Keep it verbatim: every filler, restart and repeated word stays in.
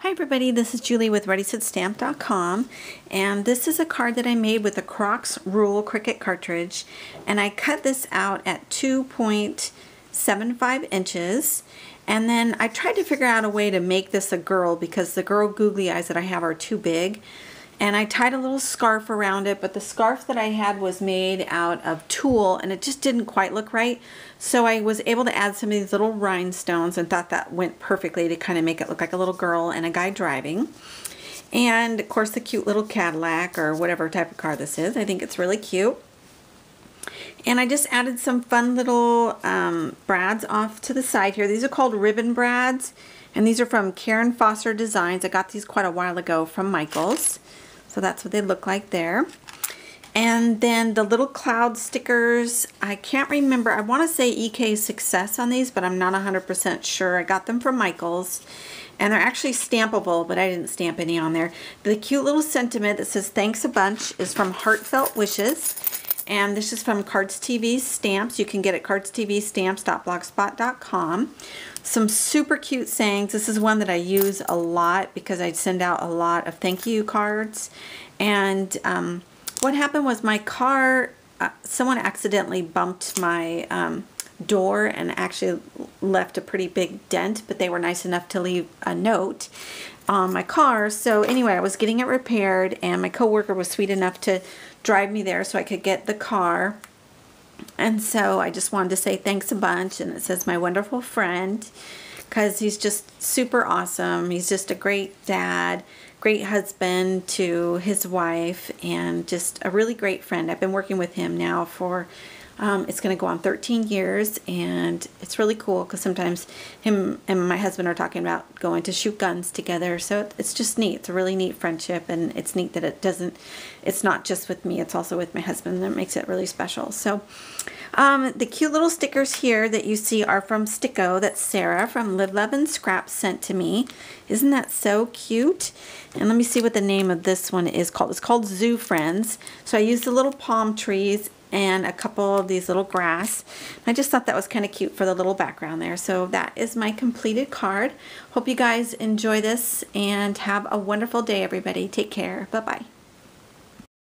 Hi everybody, this is Julie with Ready Set Stamp dot com, and this is a card that I made with the Crocs Rule Cricut cartridge, and I cut this out at two point seven five inches, and then I tried to figure out a way to make this a girl because the girl googly eyes that I have are too big, and I tied a little scarf around it, but the scarf that I had was made out of tulle and it just didn't quite look right. So I was able to add some of these little rhinestones and thought that went perfectly to kind of make it look like a little girl and a guy driving. And of course the cute little Cadillac or whatever type of car this is. I think it's really cute. And I just added some fun little um, brads off to the side here. These are called ribbon brads, and these are from Karen Foster Designs. I got these quite a while ago from Michaels. So that's what they look like there. And then the little cloud stickers, I can't remember. I want to say E K Success on these, but I'm not one hundred percent sure. I got them from Michaels. And they're actually stampable, but I didn't stamp any on there. The cute little sentiment that says thanks a bunch is from Heartfelt Wishes. And this is from Cards T V Stamps. You can get it at cards t v stamps dot blogspot dot com. Some super cute sayings. This is one that I use a lot because I send out a lot of thank you cards. And um, what happened was my car, uh, someone accidentally bumped my um, door and actually left a pretty big dent, but they were nice enough to leave a note on my car. So anyway, I was getting it repaired and my coworker was sweet enough to drive me there so I could get the car. And so I just wanted to say thanks a bunch, and it says my wonderful friend, because he's just super awesome. He's just a great dad, great husband to his wife, and just a really great friend. I've been working with him now for Um, it's going to go on thirteen years, and it's really cool because sometimes him and my husband are talking about going to shoot guns together. So it's just neat. It's a really neat friendship, and it's neat that it doesn't, it's not just with me, it's also with my husband. That makes it really special. So um, the cute little stickers here that you see are from Sticko. That's Sarah from Live, Love, and Scraps sent to me. Isn't that so cute? And let me see what the name of this one is called. It's called Zoo Friends. So I used the little palm trees and a couple of these little grass. I just thought that was kind of cute for the little background there. So that is my completed card. Hope you guys enjoy this and have a wonderful day, everybody. Take care. Bye-bye.